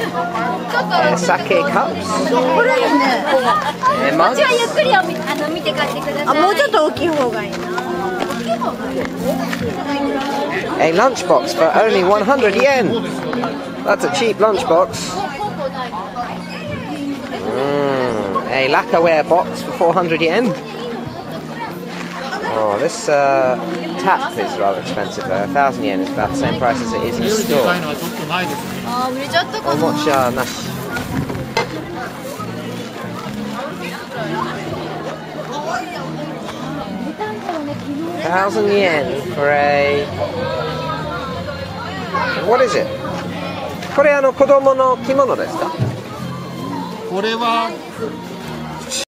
Sake cups. これね。 mugs. こっちはゆっくり見て帰ってください。 あ、もうちょっと大きい方がいいな。 A lunchbox for only 100 yen. That's a cheap lunchbox. A lacquerware box for 400 yen. Oh, this tap is rather expensive though. 1,000 yen is about the same price as it is in the store. あ、売れちゃったかおな。 もちゃなし。1,000 yen for a... What is it? これ子供の着物ですか？ これは